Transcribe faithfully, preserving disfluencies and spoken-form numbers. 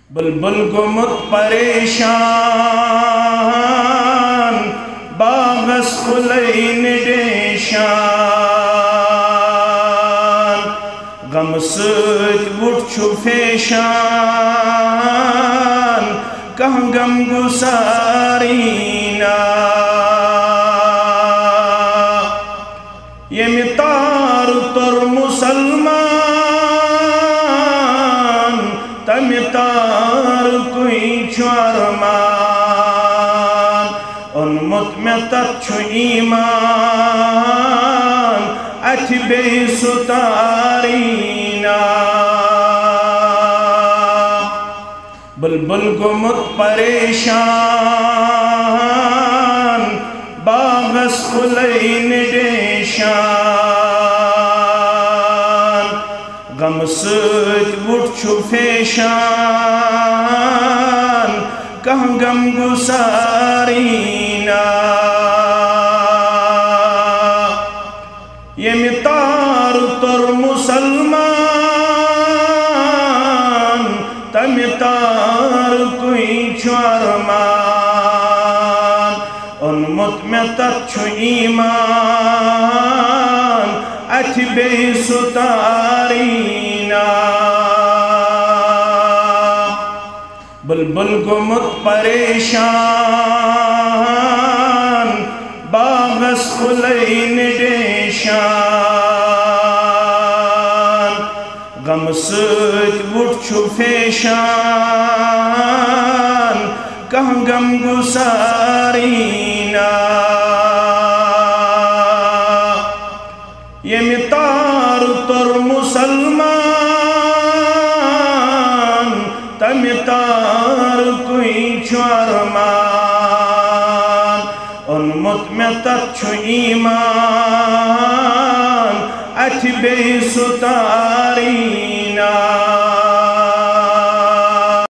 بلبل گومت پریشان باغس خلین ڈیشان غم سۭتۍ وُٹھ چھُ فیشان کانٛہہ غم گُساری نا ییٚمہِ تارٕ توٚر مُسلمان تَمہِ تارکُے چھُ ارمان اوٚنمُت مےٚ تتھ چھُ ایٖمان اَتھِ بیٚیہِ سُہ تاریٖنا بلبل گوٚمُت پریشان باغس خُلین ڈیشان غم سۭتۍ وُٹھ چھُ فیشان کانٛہہ غم گُساری نا ییٚمہِ تارٕ توٚر مُسلمان تَمہِ تارکُے چھُ ارمان اوٚنمُت مےٚ تتھ چھُ ایٖمان اَتھِ بیٚیہِ سُہ تاریٖنا بلبل گوٚمُت پریشان باغس خُلین ڈیشان غم سۭتۍ وُٹھ چھُ فیشان کانٛہہ غم گُساری نا ییٚمہِ تارٕ توٚر مُسلمان تَمہِ تارکُے چھُ ارمان اوٚنمُت مےٚ تتھ چھُ ایٖمان اَتھِ بیٚیہِ سُہ تاریٖنا